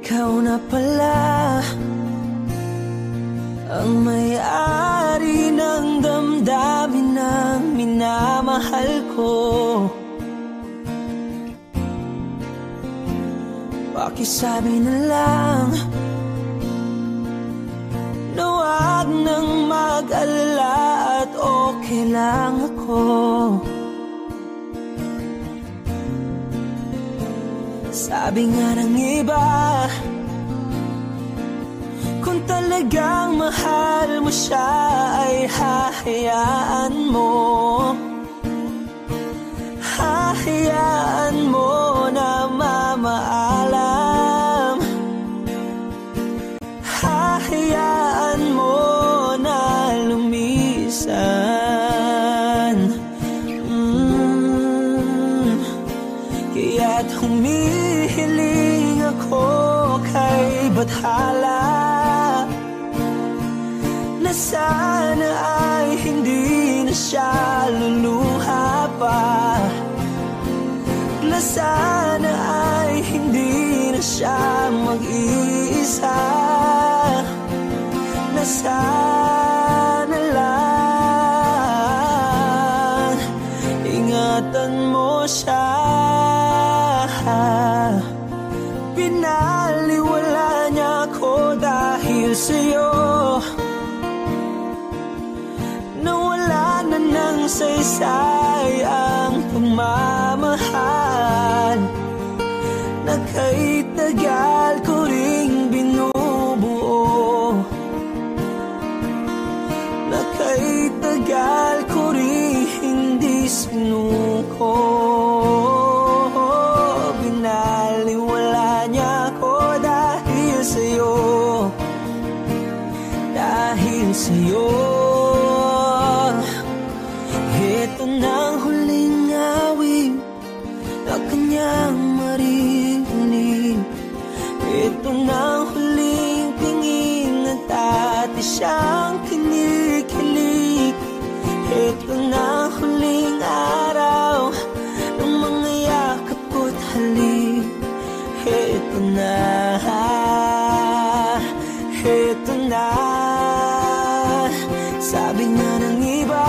ikaw na pala ang may-ari ng damdamin ng minamahal ko. Pakisabi na lang na huwag nang mag-alala at okay lang ako. Sabi nga ng iba, kung talagang mahal mo siya ay hahayaan mo. Hahayaan mo na mamaalam. Hahayaan mo na lumisan. Kaya't humihiling ako kay Bathala na sana ay hindi na siya luluha pa, na sana ay hindi na siya mag-iisa, na sana lang ingatan mo siya. Pinaliwala niya ako dahil sa'yo, nawala na ng saysay ang pagmamahal na kahit tagal ko ring binubuo, na kahit tagal ko ring hindi sinuko. Binaliwala niya ako dahil sa'yo, dahil sa'yo. Ito na ang huling awit na kanyang marinig. Ito na ang huling tingin at dati siyang kinikilig. Ito na ang huling araw ng mga yakap ko't halik. Ito na, ito na. Sabi nga ng iba,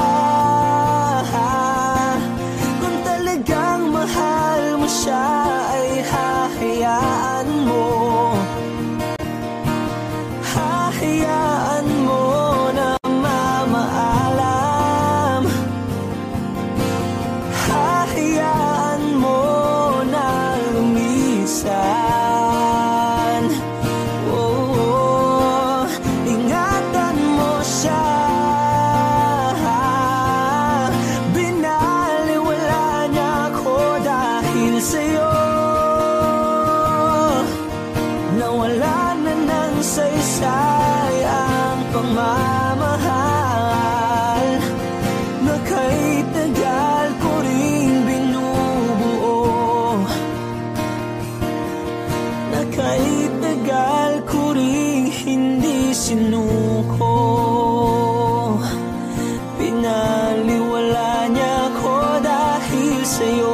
kung talagang mahal mo siya ay hahayaan mo. Hahayaan mo na mamaalam. Hahayaan mo na lumisan. Oh, ingatan mo siya. Binaliwala niya ako dahil sa'yo, nawala na ng saysay ang pagmamahal na kahit tagal ko ring binubuo, na kahit tagal ko ring hindi sinuko. Pinaliwala niya ako dahil sa'yo,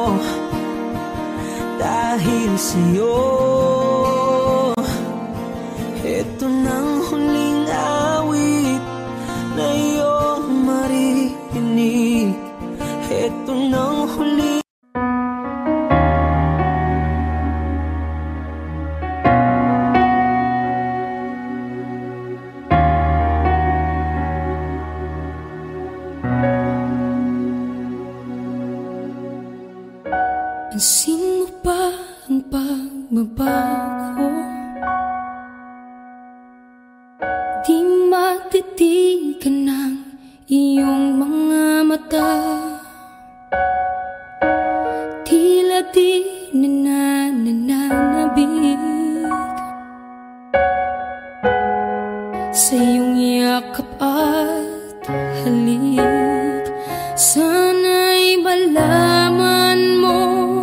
dahil sa'yo. Ito nang huling awit na iyong marinig. Ito nang huling pansin mo ba ang pagbabago? Di matitigan ng iyong mga mata, tila di na nananabig sa iyong yakap at halik. Sana'y malaman mo,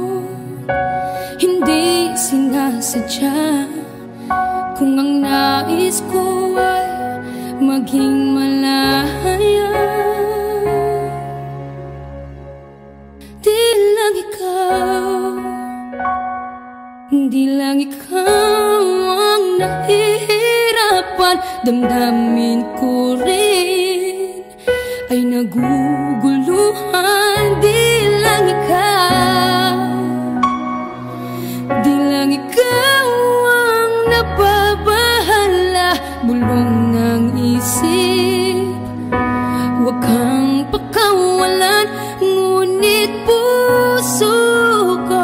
hindi sinasadya kung ang nais ko ay maging malaya. Di lang ikaw damdamin ko rin ay naguguluhan. Di lang ikaw ang nababahala, bulong ng isip. Huwag kang pakawalan, ngunit puso ko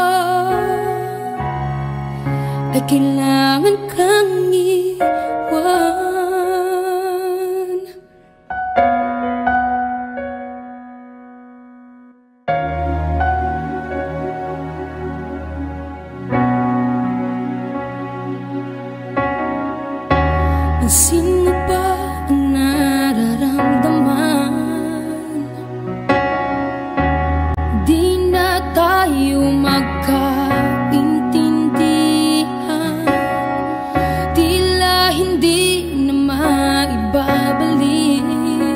ay kailangan kang iwan. Sino ba ang nararamdaman? Di na tayo magkaintindihan, tila hindi na maibabalik.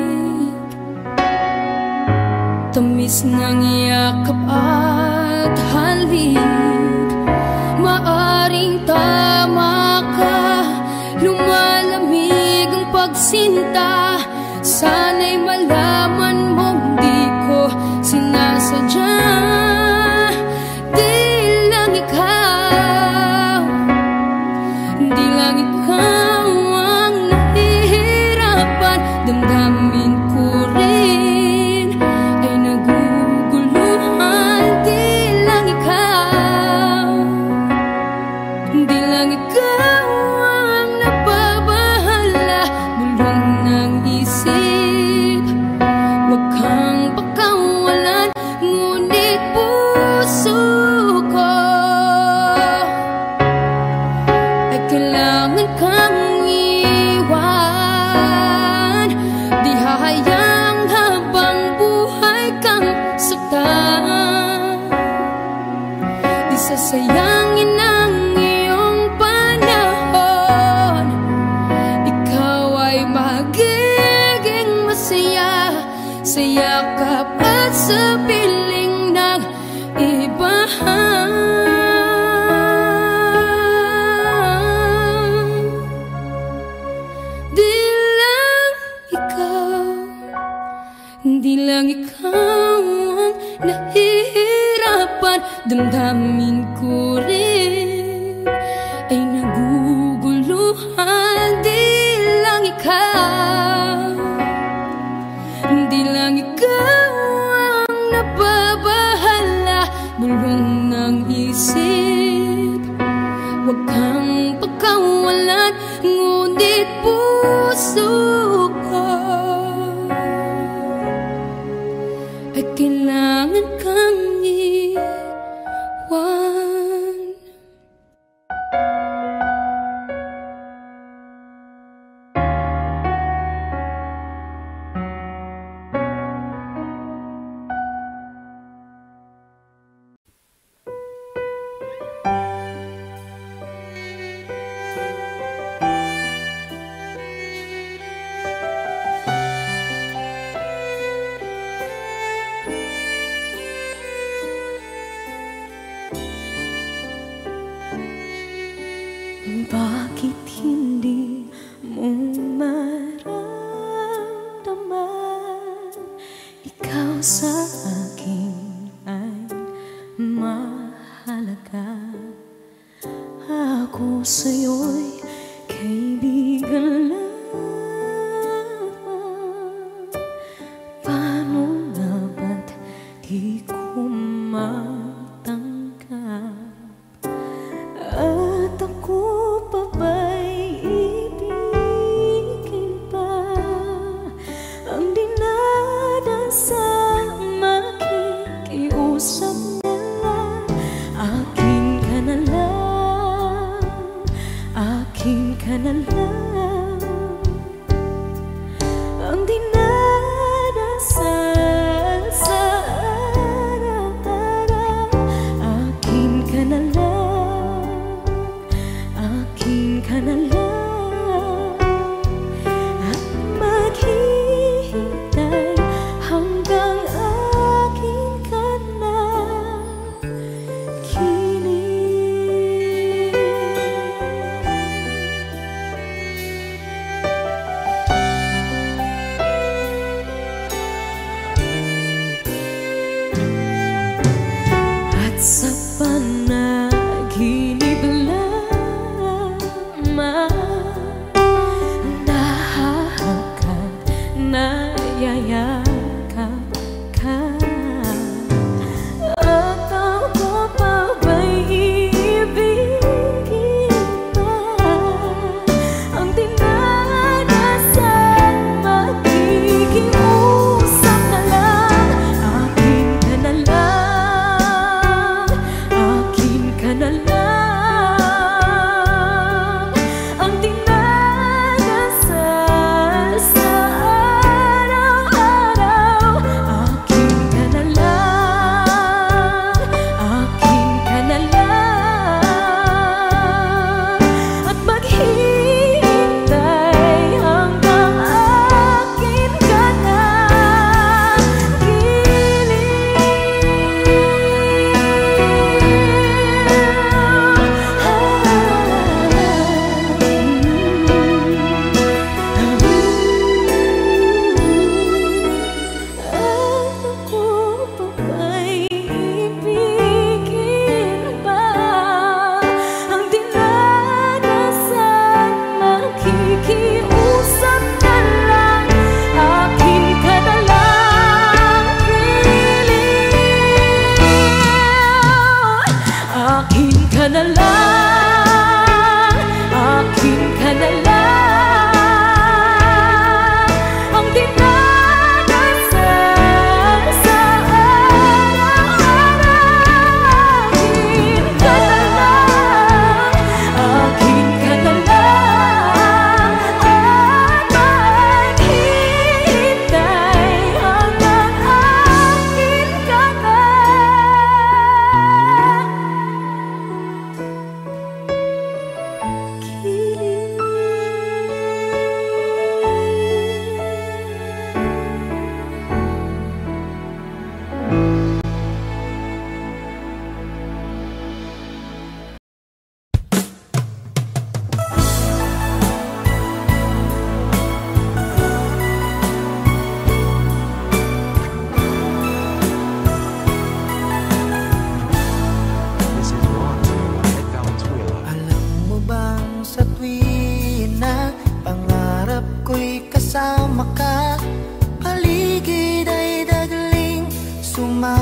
Tamis ng yakap at halik, maaring tama ka. Lumalamig ang pagsinta, sana'y malaman mong di ko sinasadya. Di lang ikaw ang nahihirapan, damdamin ko rin ay naguguluhan. Di lang ikaw Huwag kang pakawalan, ngunit puso ko ay kailangan kang iwan. Di hahayang habang buhay kang saktan, di sasayangin ang iyong panahon. Ikaw ay magiging masaya sa yakap at sa piling ng iba. Di lang ikaw ang nahihirapan, damdamin ko rin ay naguguluhan. Di lang ikaw ang nababahala, bulong ng isip. Huwag kang pagkawalan, ngunit puso ko ay kailangan kang iwan. Bakit hindi mo maramdaman? Ikaw sa akin ay mahalaga. Ako sa'yo'y kaibigan lamang. Paano nga ba't di ko matanggap? At ako pa ba'y ibigin pa? Ang dinadasang makikiusap na lang. Akin ka na lang, akin ka na lang. Ang dinadasal sa araw-araw. Akin ka na lang, akin ka na lang. At maghihintay hanggang akin ka na kilig.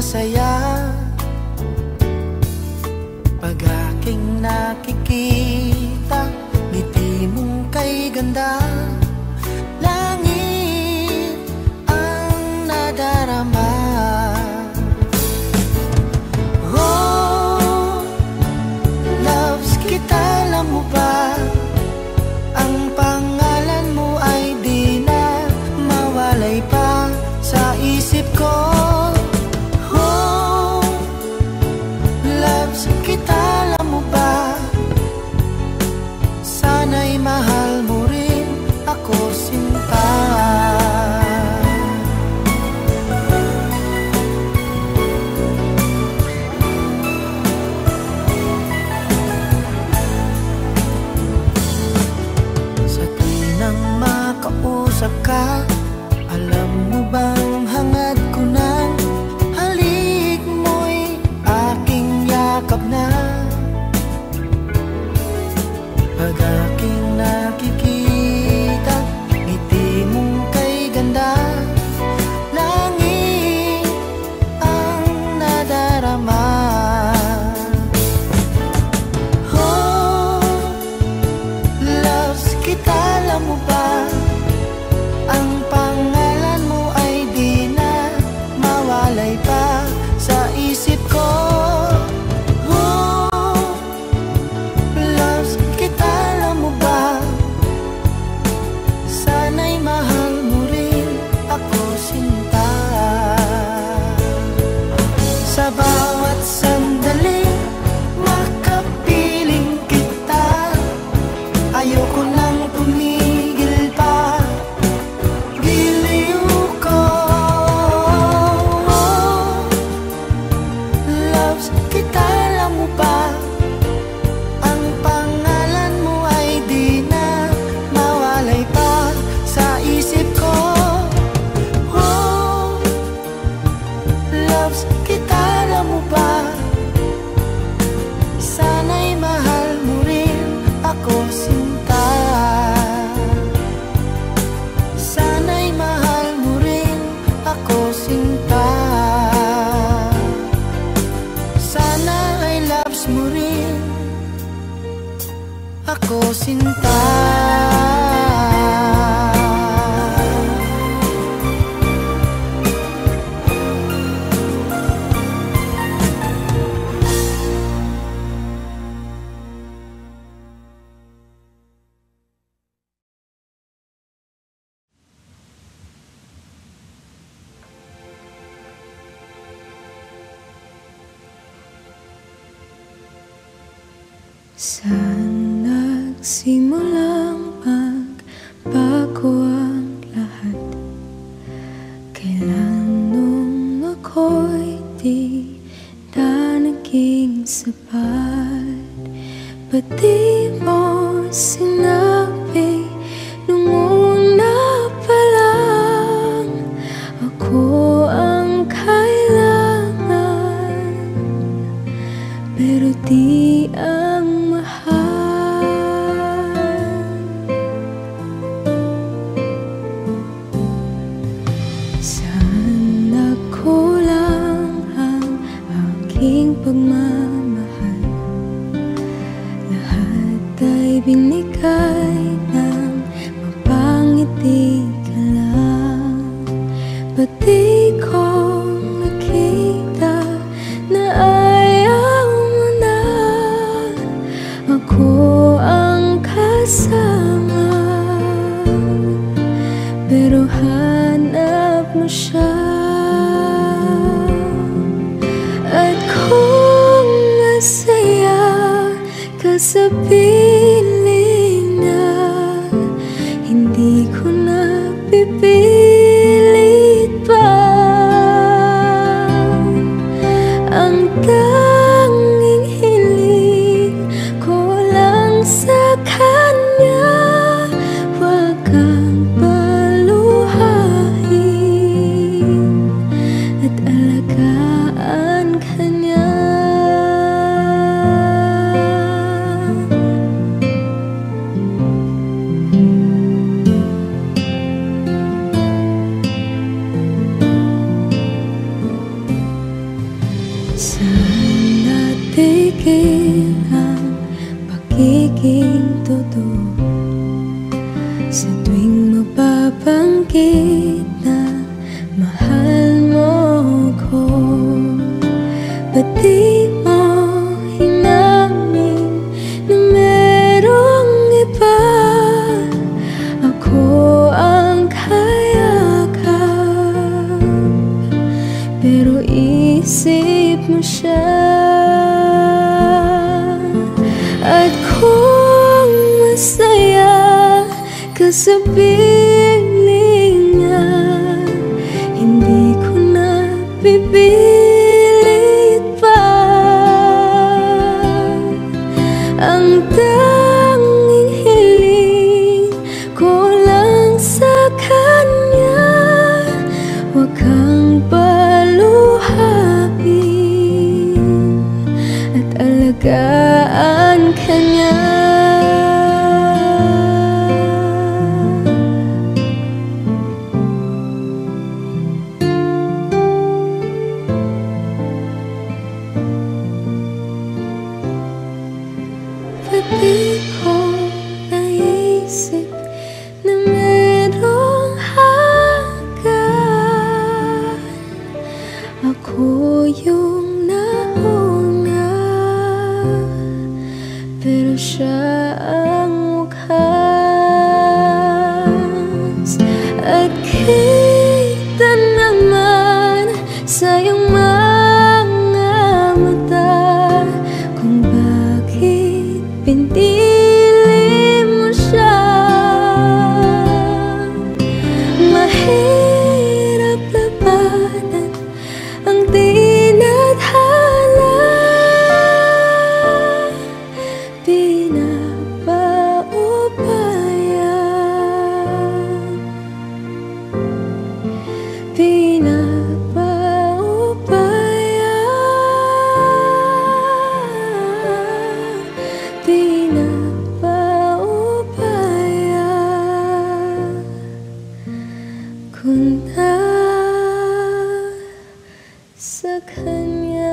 saya pag aking nakikita, ngiti mong kay ganda. Langit ang nadarama. Oh, loves kita, alam mo ba? Ang pangalan mo ay di na mawalay pa sa isip ko. Oh, loves kita, alam mo ba? Sana'y mahal mo rin ako, sinta. Sa tuwing makausap ka, alam mo bang hangad ko ng halik mo'y aking yakap na. Pag aking nakikita, ngiti mong kay ganda. Langit ang nadarama. Oh, loves kita, alam mo ba? Ang pangalan mo ay di na mawalay pa sa isip ko. Oh, loves kita, alam mo ba? Sana'y mahal mo rin ako, sinta. Sa bawat sandali makapiling kita, ayoko nang tumigil pa. Giliw ko. Loves kita, alam mo ba? Ang pangalan mo ay di na mawalay pa sa isip ko. Oh, loves kita, alam mo ba? Sana'y mahal mo rin ako, sinta. Sana'y mahal mo rin ako, sinta. Sana ay loves mo rin ako, sinta. Saan nagsimulang magbago ang lahat? Kailan nung ako'y di na naging sapat? Ba't di mo sinabi nung una pa lang ako ang kailangan, pero di ang pagmamahal? Lahat ay binigay ng mapangiti ka lang. Ba't di ko nakita na ayaw mo na ako ang kasama, pero hanap mo siya? At kung masaya ka sa piling na hindi ko na pipilit pa, ang tanging hiling ko lang sa kanya, wag kang paluhain. bakit na mahal mo ko? Ba't di mo hinamin na merong iba? Ako ang kayakap, pero isip mo siya. At kung masaya ka sa piling niya, hindi ko na pipilit pa. Ang tanging hiling ko lang sa kanya, huwag kang paluhain at alagaan ka niya. Di ko naisip na merong hanggan. Ako yung nauna, pero siya ang wakas. At kita naman sa iyong mga mata kung bakit pinili mo siya. Mahirap labanan ang tinadhana, pinapaubaya, pinapaubaya, pinapaubaya ko na sa kanya.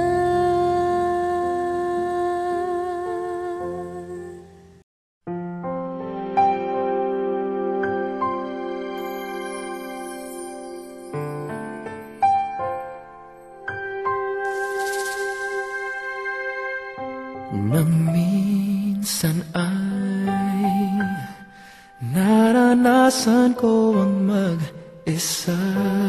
Nang minsan ay naranasan ko ang mag-isa,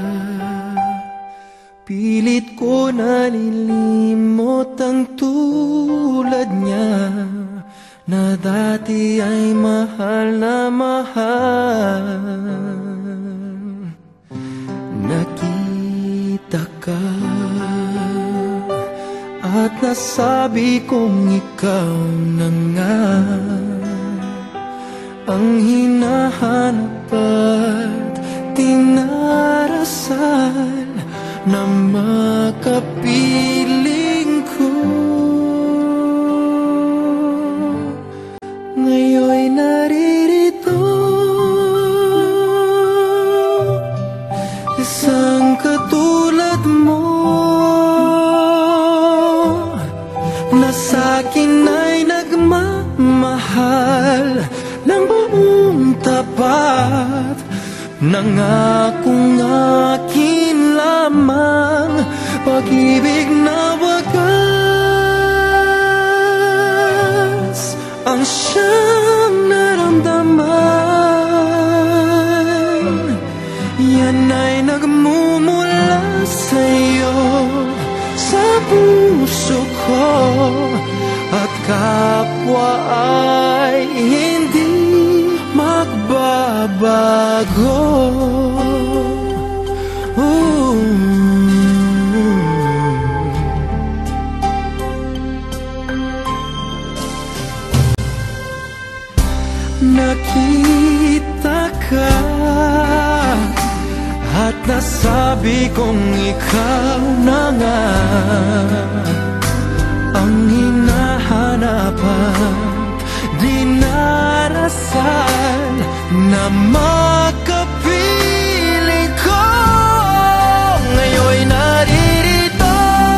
pilit ko nalilimot ang tulad niya na dati ay mahal na mahal. Nakita ka at nasabi kong ikaw na nga ang hinahanap at tinarasal na makapiling ko. Ngayon'y naririto, isang katulad mo na sa'kin ay nagmamahal ng buong tapat, nangakong akin lamang pag-ibig na wagas ang siyang naramdaman. Yan ay nagmumula sa'yo, sa puso ko, at kapwa ay hindi magbabago. Nakita ka at nasabi kong ikaw na nga ang hinahanap at dinarasal na makapiling ko. Ngayon'y naririto,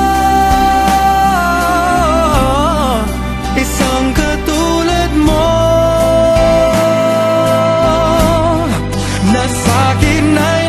isang katulad mo na sa'kin ay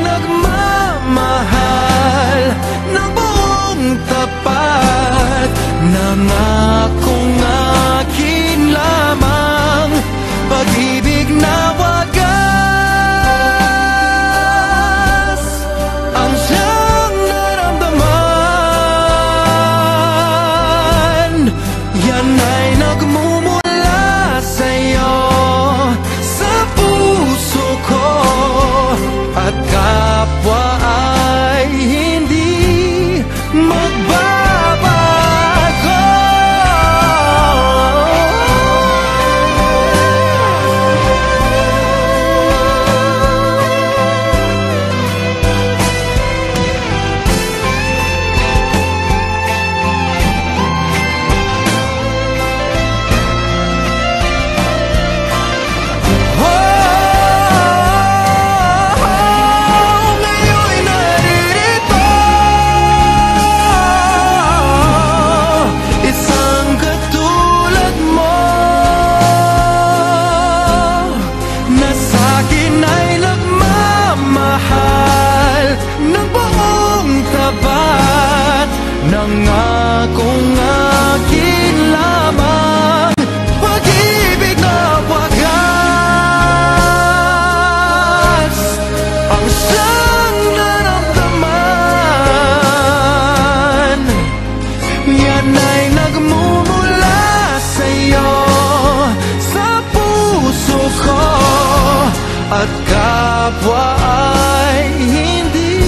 kapwa ay hindi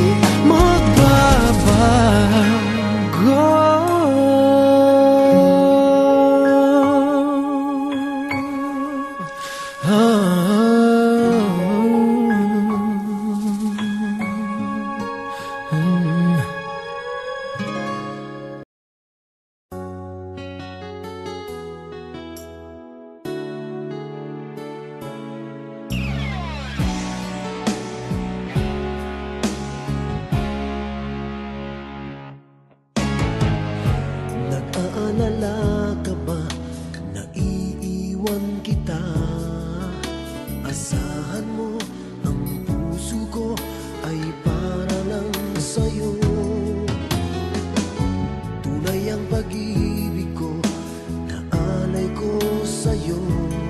magbabago. Nag-aalala ka ba na iiwan kita? Asahan mo, ang puso ko ay para lang sa'yo. Tunay ang pag-ibig ko, na alay ko sa'yo.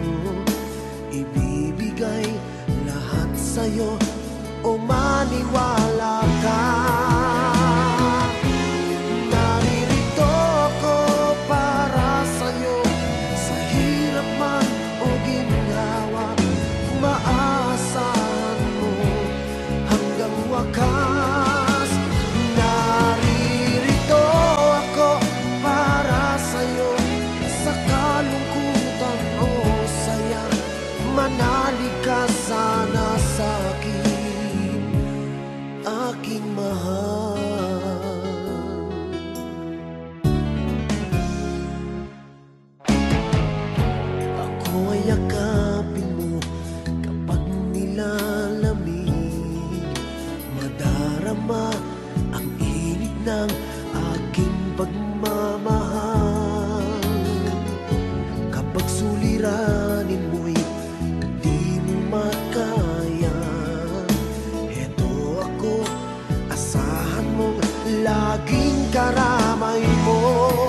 Ibibigay lahat sa'yo, o maniwala ka. Naririto ako para sa'yo, sa kalungkutan o saya. Manalig ka sana sa'kin, aking mahal. Ako ay yakapin mo kapag nilalamig, madarama ang init ng aking pagmamahal. Kapag suliranin mo'y di mo makaya, eto ako, asahan mong laging karamay mo.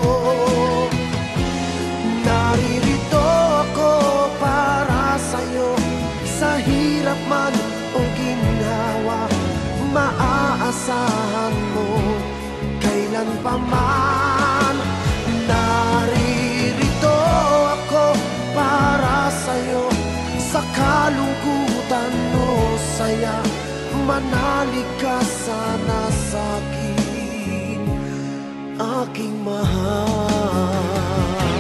Naririto ako para sa'yo, sa hirap man o ginhawa. Maaasahan mo kailan pa man. Naririto ako para sa'yo, sa kalungkutan o saya. Manalig ka sana sa'kin, aking mahal.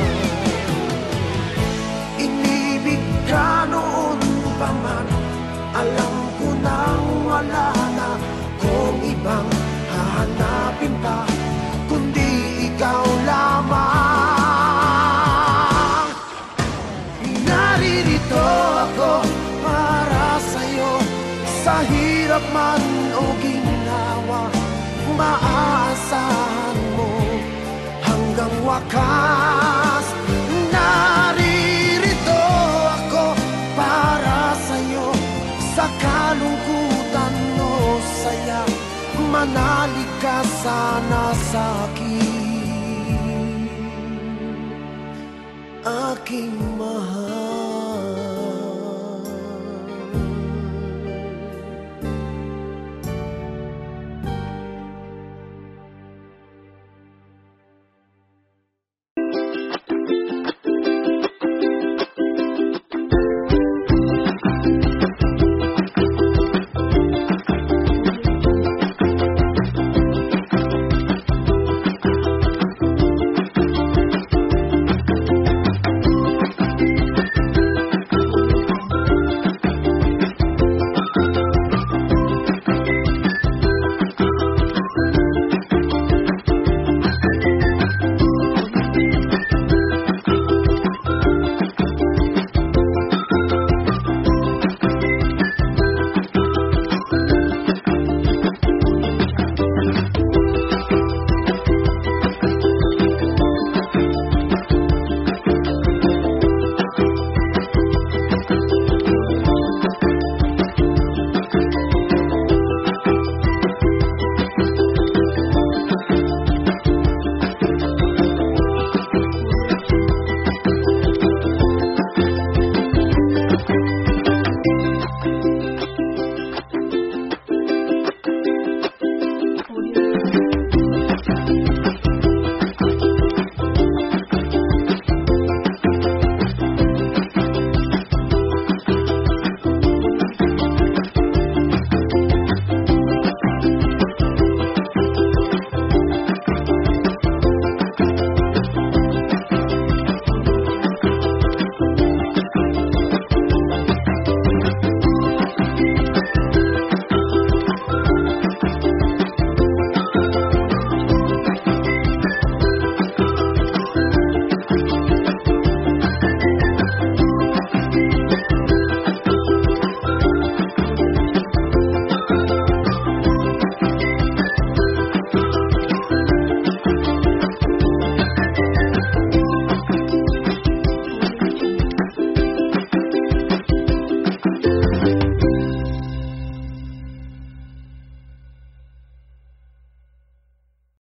Inibig ka noon pa man, alam ko nang wala na kung ibang hahanapin pa, kundi ikaw lamang. Naririto ako para sa'yo, sa hirap man o ginawa. Maaasahan mo hanggang wakas. Naririto ako para sa'yo, sa kalungkutan o saya. Manalig ka sana sa'kin, aking mahal.